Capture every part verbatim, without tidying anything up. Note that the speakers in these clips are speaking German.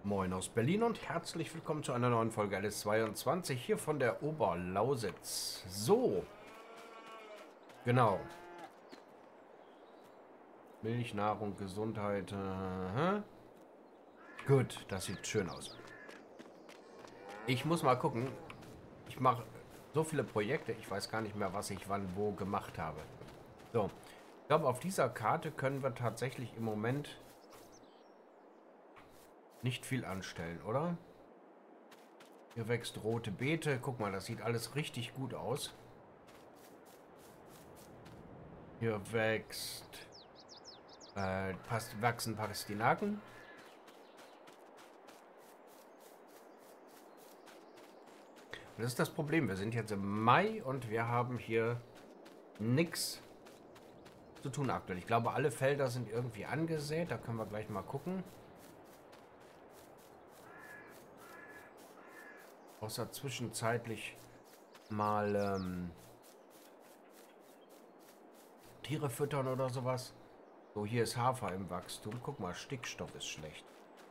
Moin aus Berlin und herzlich willkommen zu einer neuen Folge L S zweiundzwanzig hier von der Oberlausitz. So, genau. Milch, Nahrung, Gesundheit. Äh, gut, das sieht schön aus. Ich muss mal gucken. Ich mache so viele Projekte, ich weiß gar nicht mehr, was ich wann wo gemacht habe. So, ich glaube, auf dieser Karte können wir tatsächlich im Moment nicht viel anstellen, oder? Hier wächst rote Beete. Guck mal, das sieht alles richtig gut aus. Hier wächst... Äh, Past wachsen Pastinaken. Das ist das Problem. Wir sind jetzt im Mai und wir haben hier nichts zu tun aktuell. Ich glaube, alle Felder sind irgendwie angesät. Da können wir gleich mal gucken. Außer zwischenzeitlich mal ähm, Tiere füttern oder sowas. So, hier ist Hafer im Wachstum. Guck mal, Stickstoff ist schlecht.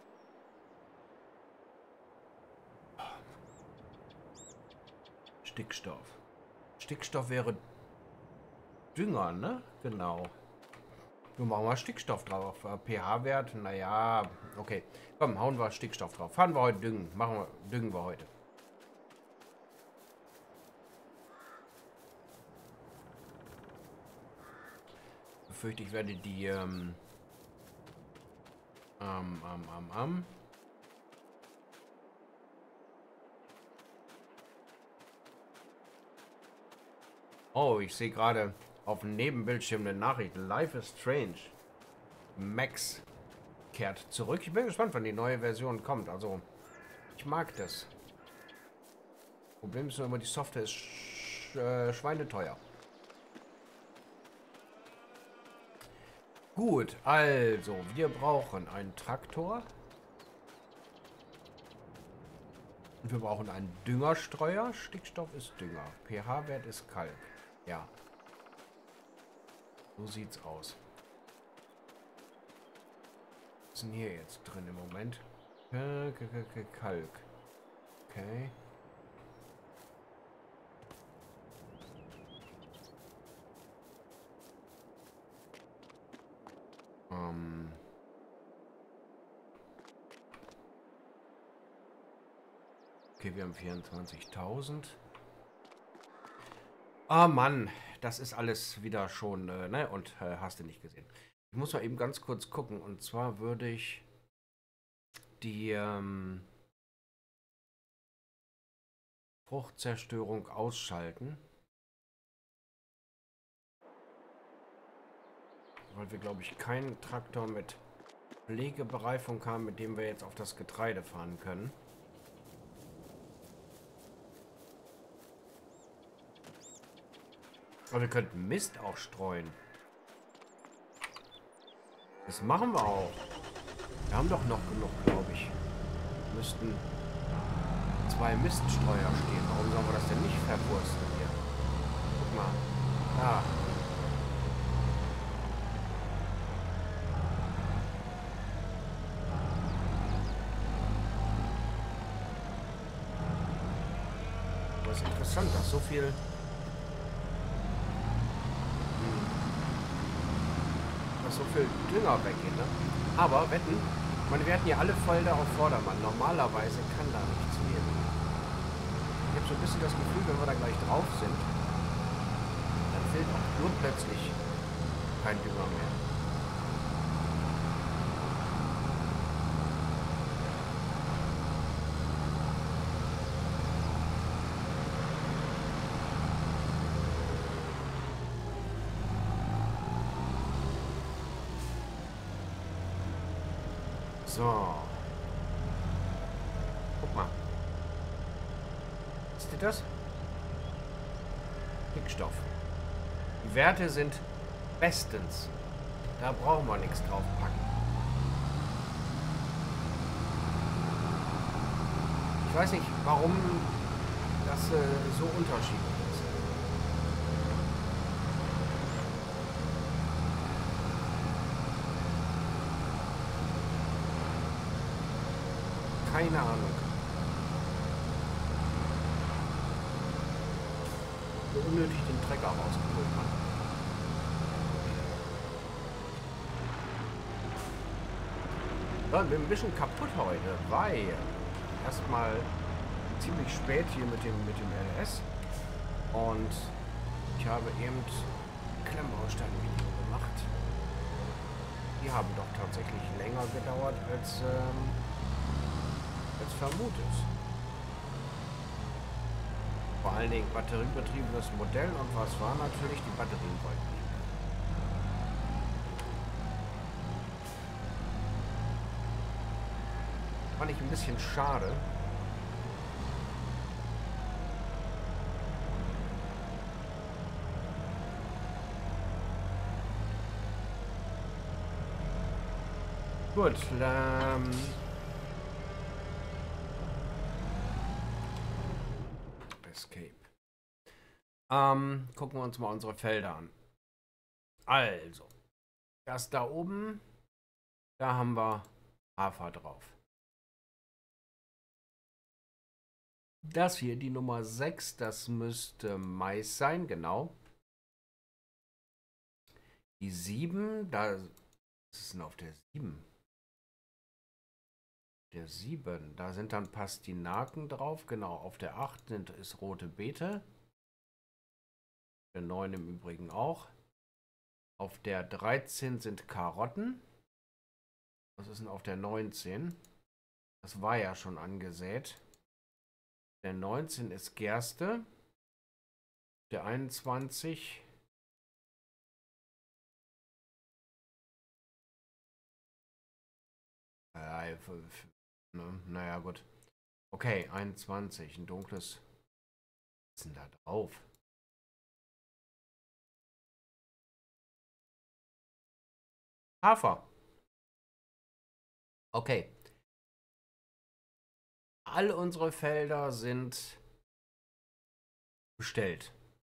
Stickstoff. Stickstoff wäre Dünger, ne? Genau. Wir machen mal Stickstoff drauf. pH-Wert, naja, okay. Komm, hauen wir Stickstoff drauf. Fahren wir heute düngen. Machen wir, düngen wir heute. Befürchte, ich werde die ähm, ähm, ähm, ähm, ähm, oh, ich sehe gerade auf dem Nebenbildschirm eine Nachricht. Life is Strange. Max kehrt zurück. Ich bin gespannt, wann die neue Version kommt. Also, ich mag das. Problem ist nur immer, die Software ist sch äh, schweineteuer. Gut, also, wir brauchen einen Traktor. Und wir brauchen einen Düngerstreuer. Stickstoff ist Dünger. pH-Wert ist Kalk. Ja. So sieht's aus. Was ist denn hier jetzt drin im Moment? Kalk. Okay. Ähm. Okay, wir haben vierundzwanzigtausend. Ah, Mann, das ist alles wieder schon, äh, ne? Und äh, hast du nicht gesehen. Ich muss mal eben ganz kurz gucken. Und zwar würde ich die ähm, Fruchtzerstörung ausschalten. Weil wir, glaube ich, keinen Traktor mit Pflegebereifung haben, mit dem wir jetzt auf das Getreide fahren können. Aber wir könnten Mist auch streuen. Das machen wir auch. Wir haben doch noch genug, glaube ich. Wir müssten zwei Miststreuer stehen. Warum sollen wir das denn nicht verwursten hier? Guck mal. Da. Das ist interessant, dass so viel... so viel Dünger weggehen, ne? Aber wetten, meine, wir hatten ja alle Felder auf Vordermann. Normalerweise kann da nichts werden. Ich habe so ein bisschen das Gefühl, wenn wir da gleich drauf sind, dann fehlt auch nur plötzlich kein Dünger mehr. So. Guck mal. Ist das? Stickstoff. Die Werte sind bestens. Da brauchen wir nichts drauf packen. Ich weiß nicht, warum das äh, so unterschiedlich ist. keine Ahnung. So unnötig den Trecker rausgeholt hat. So, ich bin ein bisschen kaputt heute, weil erstmal ziemlich spät hier mit dem, mit dem L S und ich habe eben Klemmbaustein-Video gemacht. Die haben doch tatsächlich länger gedauert als, ähm, als vermutet. Vor allen Dingen batteriebetriebenes Modell und was war natürlich, die Batterien wollten nicht. Fand ich ein bisschen schade. Gut, ähm... Escape. Ähm, gucken wir uns mal unsere Felder an. Also, das da oben, da haben wir Hafer drauf. Das hier, die Nummer sechs, das müsste Mais sein, genau. Die sieben, da was ist denn auf der sieben? Der sieben, da sind dann Pastinaken drauf, genau. Auf der acht sind, ist rote Beete. Der neun im Übrigen auch. Auf der dreizehn sind Karotten. Was ist denn auf der neunzehn? Das war ja schon angesät. Der neunzehn ist Gerste. Der einundzwanzig. Äh, ne? Naja, gut. Okay, einundzwanzig. Ein dunkles. Was ist denn da drauf? Hafer. Okay. All unsere Felder sind bestellt.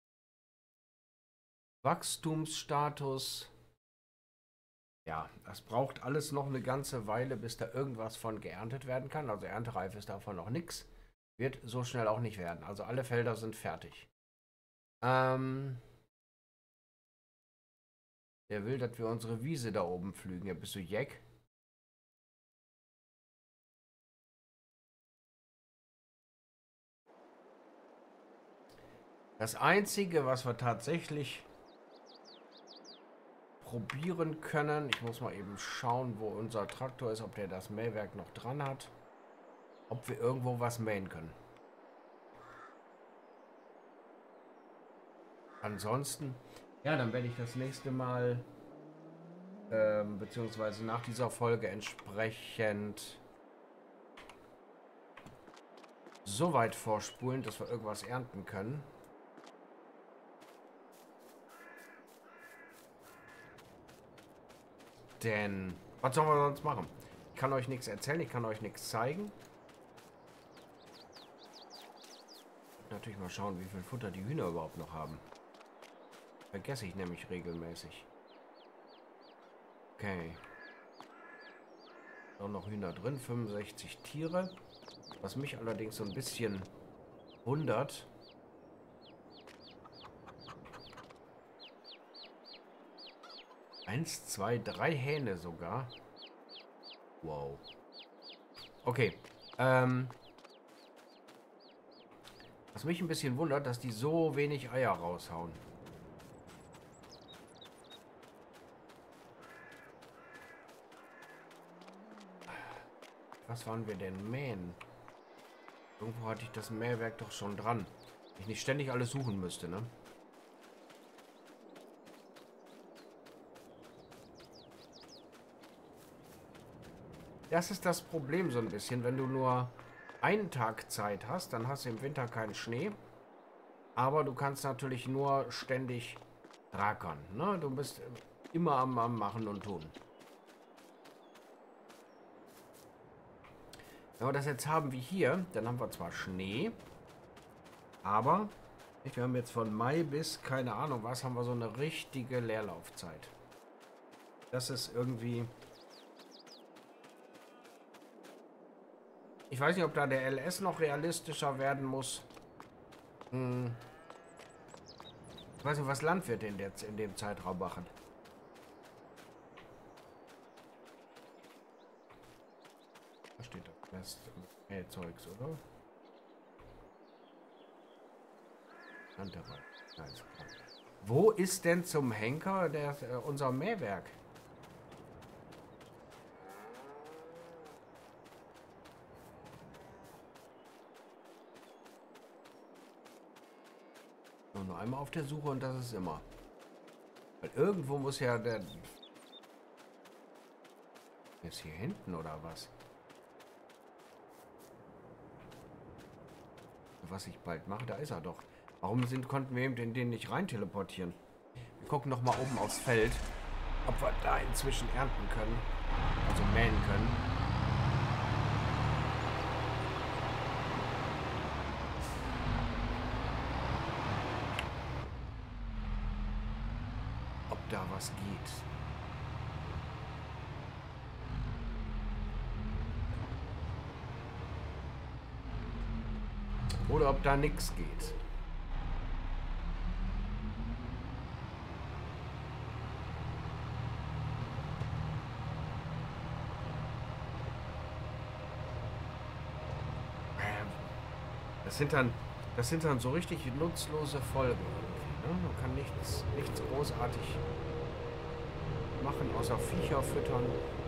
Wachstumsstatus. Ja, das braucht alles noch eine ganze Weile, bis da irgendwas von geerntet werden kann. Also erntereif ist davon noch nichts. Wird so schnell auch nicht werden. Also alle Felder sind fertig. Ähm, der will, dass wir unsere Wiese da oben pflügen. Ja, bist du Jack? Das Einzige, was wir tatsächlich probieren können, ich muss mal eben schauen, wo unser Traktor ist, ob der das Mähwerk noch dran hat, ob wir irgendwo was mähen können. Ansonsten, ja, dann werde ich das nächste Mal, ähm, beziehungsweise nach dieser Folge entsprechend so weit vorspulen, dass wir irgendwas ernten können. Denn, was sollen wir sonst machen? Ich kann euch nichts erzählen, ich kann euch nichts zeigen. Natürlich mal schauen, wie viel Futter die Hühner überhaupt noch haben. Vergesse ich nämlich regelmäßig. Okay. Auch noch Hühner drin, fünfundsechzig Tiere. Was mich allerdings so ein bisschen wundert. Eins, zwei, drei Hähne sogar. Wow. Okay. Ähm. Was mich ein bisschen wundert, dass die so wenig Eier raushauen. Was waren wir denn mähen? Irgendwo hatte ich das Mähwerk doch schon dran. Ich nicht ständig alles suchen müsste, ne? Das ist das Problem so ein bisschen, wenn du nur einen Tag Zeit hast, dann hast du im Winter keinen Schnee. Aber du kannst natürlich nur ständig drakern, ne? Du bist immer am, am Machen und Tun. Wenn wir das jetzt haben wie hier, dann haben wir zwar Schnee, aber wir haben jetzt von Mai bis, keine Ahnung was, haben wir so eine richtige Leerlaufzeit. Das ist irgendwie... Ich weiß nicht, ob da der L S noch realistischer werden muss. Hm. Ich weiß nicht, was Landwirte in, der, in dem Zeitraum machen. Da steht doch Rest äh, Zeugs, oder? Landarbeit. Ja, ist klar. Wo ist denn zum Henker der, äh, unser Mähwerk? Nur einmal auf der Suche und das ist immer. Weil irgendwo muss ja der... Ist hier hinten oder was? Was ich bald mache, da ist er doch. Warum sind, konnten wir eben in den nicht rein teleportieren? Wir gucken noch mal oben aufs Feld, ob wir da inzwischen ernten können. Also mähen können. Da was geht. Oder ob da nichts geht. Das sind dann, das sind dann so richtig nutzlose Folgen. Man kann nichts, nichts großartig machen, außer Viecher füttern.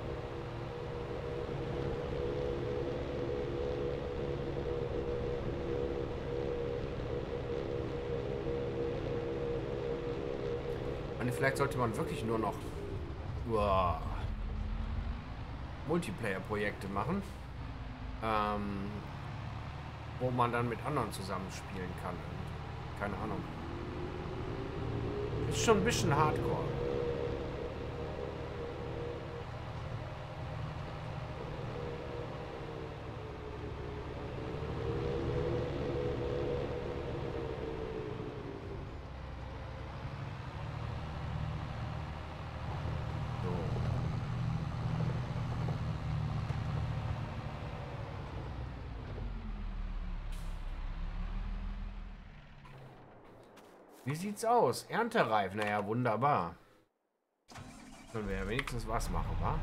Und vielleicht sollte man wirklich nur noch uah, Multiplayer-Projekte machen, ähm, wo man dann mit anderen zusammenspielen kann. Keine Ahnung. Ist schon ein bisschen hardcore. Wie sieht's aus? Erntereif. Naja, wunderbar. Können wir ja wenigstens was machen, wa?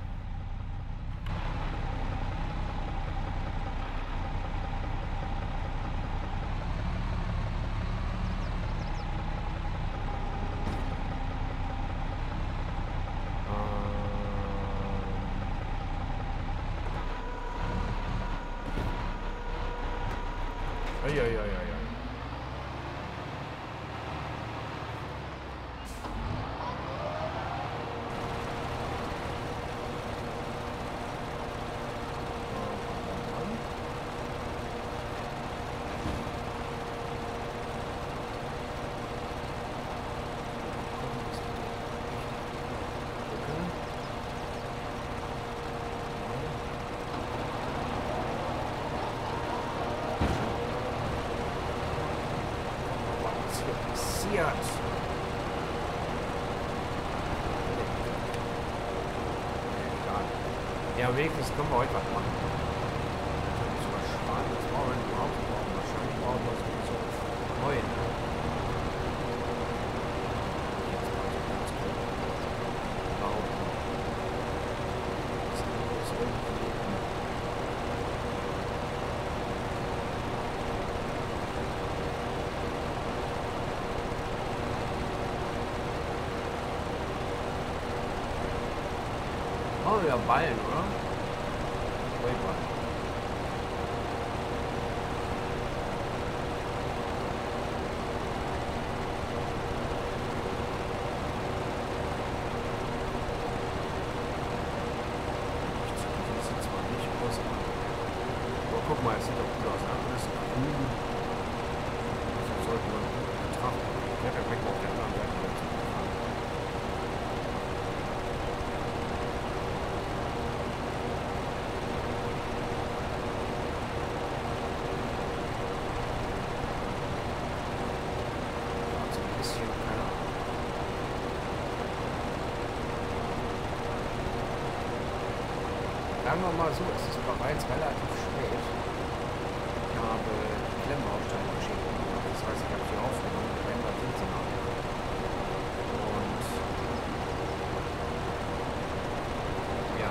Ähm. Ja, ja, ja, ja. Ja, wenigstens können wir heute was machen. Das ist sogar spannend. Das brauchen wir nicht überhaupt brauchen. Wahrscheinlich brauchen wir es so neu. Oh ja, Ballen, oder? Ballen. Das sieht zwar nicht aus, aber guck mal, es sieht doch gut aus. Alles grün. Das sollte man betrachten. Ja, da bringt man auf der anderen Seite wieder zu. Sagen wir mal so, es ist bereits relativ spät. habe die Klemmbausteine-Geschichte gemacht. Das heißt, ich habe sie aufgenommen, verändert sind sie noch. Und ja,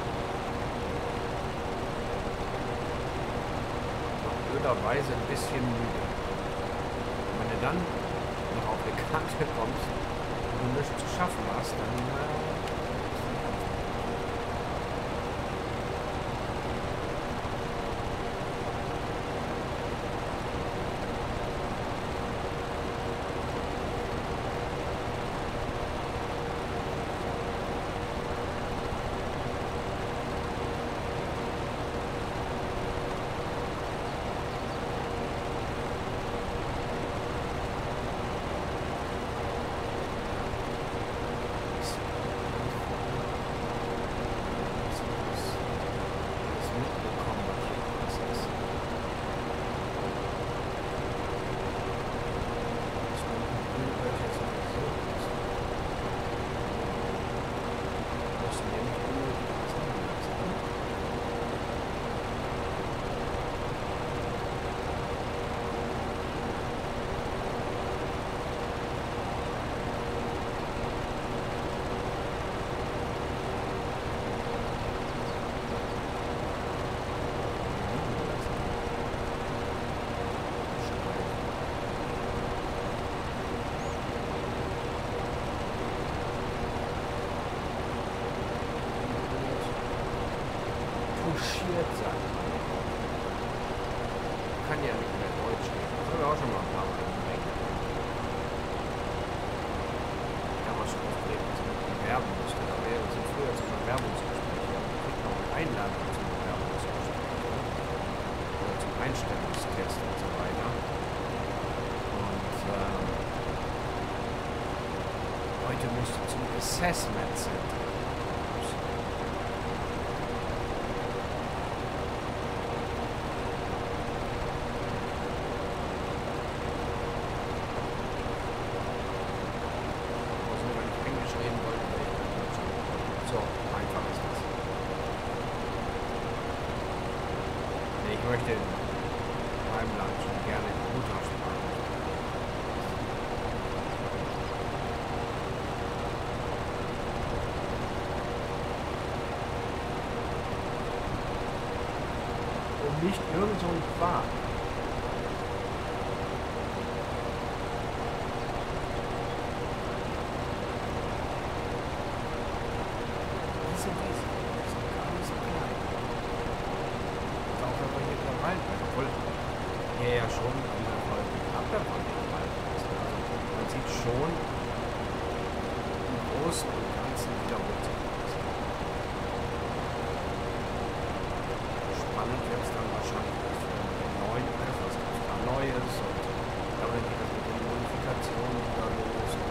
noch blöderweise ein bisschen müde. Und wenn du dann noch auf eine Karte kommst und du nichts zu schaffen hast, dann äh, touchiert sein. Kann ja nicht mehr Deutsch reden. Das haben wir auch schon mal ein paar Mal gemerkt. Damals schon aufgeregt, dass wir bewerben mussten. Aber wir sind früher zum Bewerbungsgespräch. Wir kriegen noch eine Einladung zum Bewerbungsgespräch. Oder zum Einstellungstest und so weiter. Und ähm, heute musst du zum Assessment Center. Ich möchte in meinem Land schon gerne die Muttersprache. Und nicht irgend so ein Quark. Das sind diese. Das sind gar nicht so klein. Auch wenn wir hier wieder rein, obwohl hier ja schon an der Abwehrwand rein ist. Also man sieht schon im Großen und Ganzen wieder runter. Spannend wird es dann wahrscheinlich das für den neuen F, was gibt es da Neues und dann geht das mit den Modifikationen wieder los. Und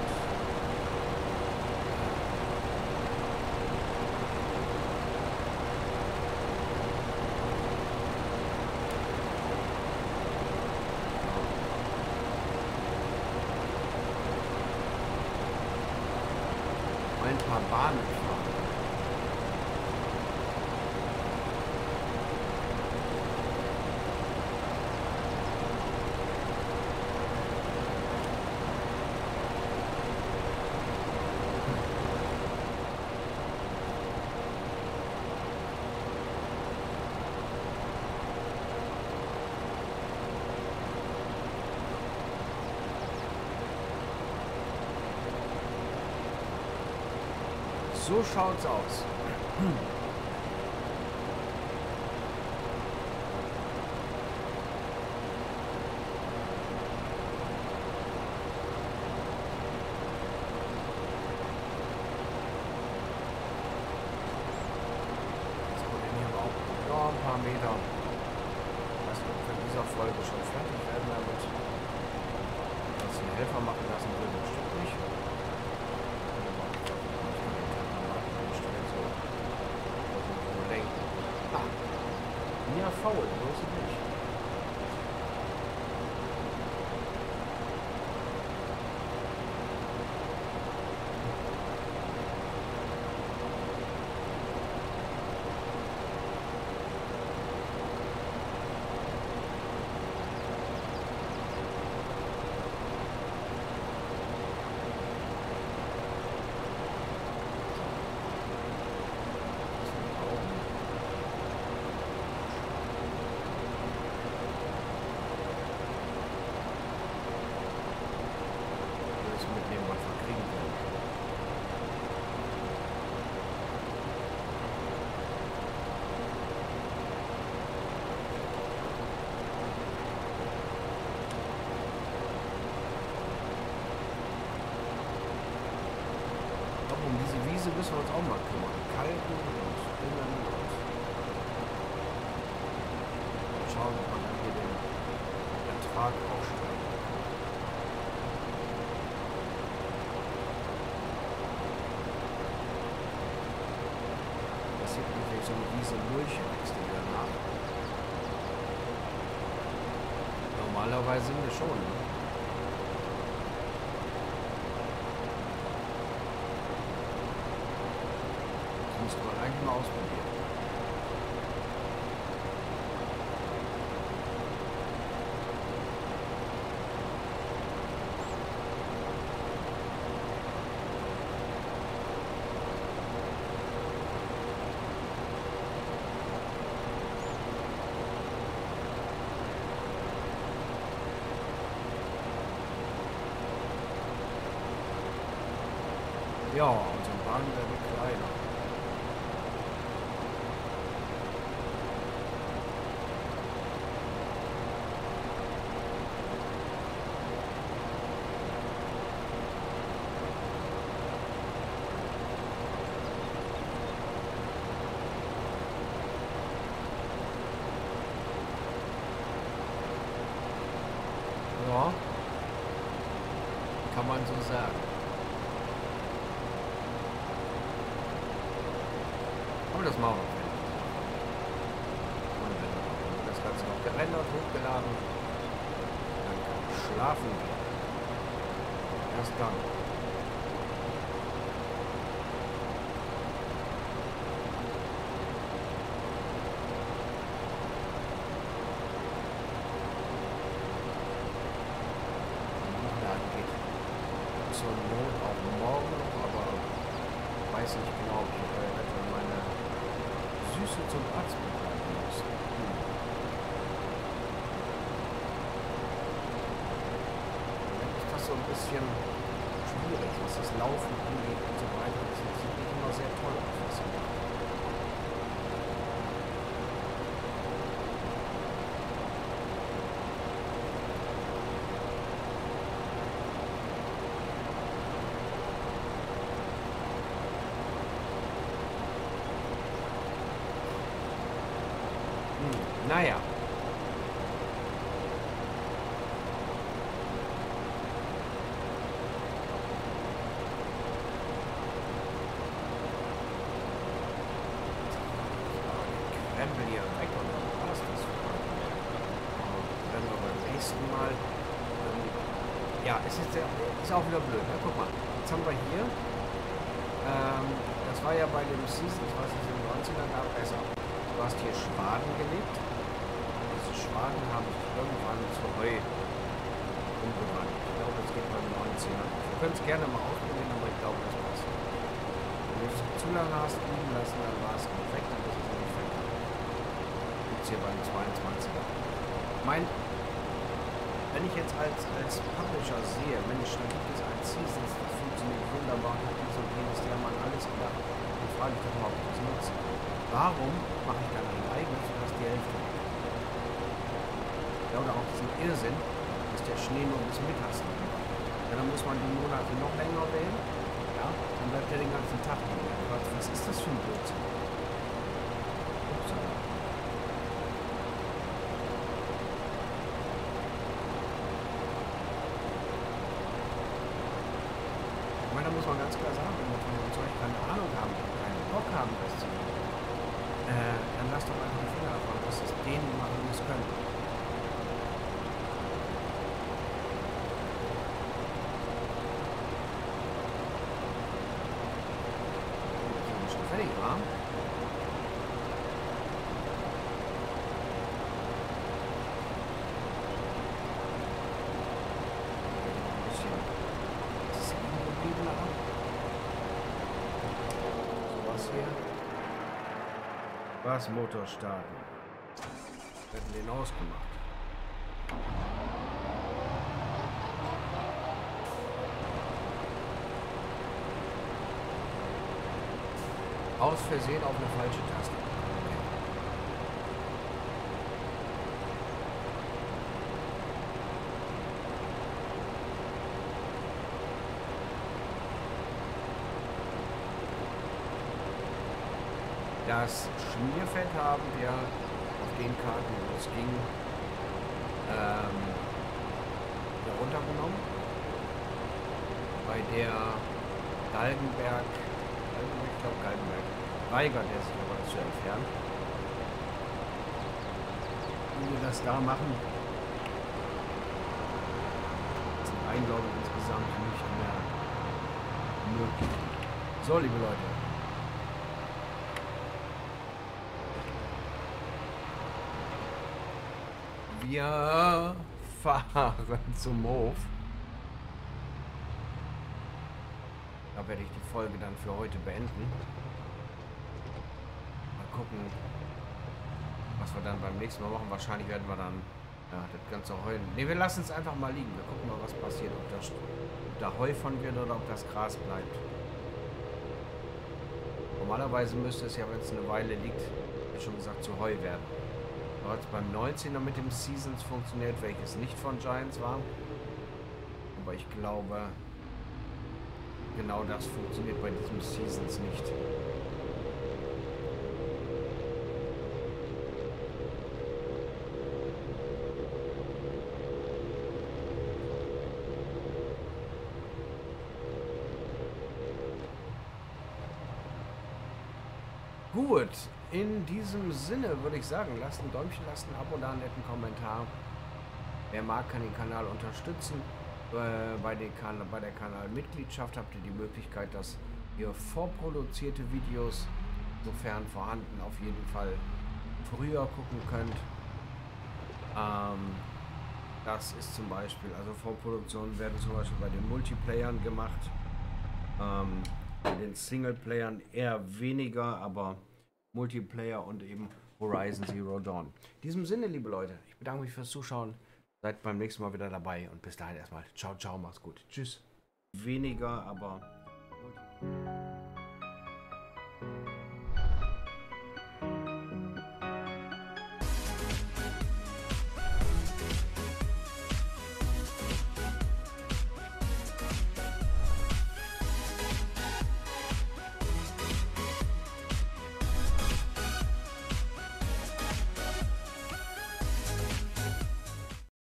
ein paar Bahnen fahren. So schaut's aus. Ja, ein paar Meter. Ich weiß nicht, ob wir in dieser Folge schon fertig werden damit. Was den Helfer machen lassen will, das stimmt nicht. Ja, faul, so ist es nicht. müssen wir uns auch mal kümmern. Kalten und düngen und schauen, ob man dann hier den Ertrag auch steigt. Das sieht natürlich so eine Wiese Mulch wächst die wieder nach. Normalerweise sind wir schon, ne? Das muss man eigentlich mal ausprobieren. Ja, unsere Bahn wird kleiner. Ja, kann man so sagen. Aber das machen wir. Und wenn das Ganze noch gerendert, hochgeladen, dann kann ich schlafen gehen. Erst dann. Hochladen geht zur Not auch morgen noch, aber weiß nicht genau, ob ich etwa meine Süße zum Arzt begleiten muss. Hm. Dann ist das so ein bisschen schwierig, was das Laufen angeht und so weiter. Das sieht nicht immer sehr toll aus, was sie macht. Naja. Krempel hier weg und dann passt das. Wenn wir beim nächsten Mal. Ähm, ja, es ist, ist auch wieder blöd. Ne? Guck mal, jetzt haben wir hier. Ähm, das war ja bei dem Season, ich weiß nicht, im neunzehner gab besser. Du hast hier Schwaden gelegt. Schwaden habe ich irgendwann zu Heu umgewandelt. Ich glaube, das geht beim neunzehner. Wir können es gerne mal ausprobieren, aber ich glaube, das passt. Wenn du es zu lange hast liegen lassen, dann war es perfekt, dann ist es nicht weg. Gibt es hier beim zweiundzwanziger. Mein, wenn ich jetzt als, als Publisher sehe, Mensch, da gibt es ein Seasons, das funktioniert wunderbar, und dies und jenes, die haben an alles gedacht, dann frage ich doch mal, ob ich das nutze. Warum mache ich dann ein eigenes, was die Hälfte macht? Oder auch diesen Irrsinn, dass der Schnee nur bis mittags liegt. Ja, dann muss man die Monate noch länger wählen. Ja, dann bleibt der den ganzen Tag liegen. Was, was ist das für ein Blödsinn? Upsala. Ich meine, da muss man ganz klar sagen, wenn wir von dem Zeug keine Ahnung haben, keinen Bock haben, das zu machen, äh, dann lasst doch einfach die Finger davon, dass es denen machen, die es können. Fertig war. Ein bisschen Zähne geblieben haben. Sowas hier. Was? Motor starten. Wir hätten den ausgemacht. Aus Versehen auf eine falsche Taste. Das Schmierfett haben wir auf den Karten, wo es ging, ähm, runtergenommen. Bei der Galgenberg, Galgenberg, ich glaube Galgenberg, weigert er sich aber das zu entfernen. Wenn wir das da machen, ist ein Einloggen insgesamt nicht mehr möglich. So, liebe Leute. Wir fahren zum Hof. Da werde ich die Folge dann für heute beenden. Mal gucken, was wir dann beim nächsten Mal machen. Wahrscheinlich werden wir dann ja, das ganze Heu... Ne, wir lassen es einfach mal liegen. Wir gucken mal, was passiert. Ob, das, ob da Heu von wird oder ob das Gras bleibt. Normalerweise müsste es ja, wenn es eine Weile liegt, wie schon gesagt, zu Heu werden. Aber jetzt beim neunzehner mit dem Seasons funktioniert, welches nicht von Giants war. Aber ich glaube, genau das funktioniert bei diesem Seasons nicht. Gut, in diesem Sinne würde ich sagen, lasst ein Däumchen, lasst ein Abo da, einen netten Kommentar. Wer mag, kann den Kanal unterstützen. Äh, bei, den kan bei der Kanalmitgliedschaft habt ihr die Möglichkeit, dass ihr vorproduzierte Videos, sofern vorhanden, auf jeden Fall früher gucken könnt. Ähm, das ist zum Beispiel, also Vorproduktionen werden zum Beispiel bei den Multiplayern gemacht. Ähm, bei den Singleplayern eher weniger, aber Multiplayer und eben Horizon Zero Dawn. In diesem Sinne, liebe Leute, ich bedanke mich fürs Zuschauen. Seid beim nächsten Mal wieder dabei und bis dahin erstmal. Ciao, ciao, macht's gut. Tschüss. Weniger, aber...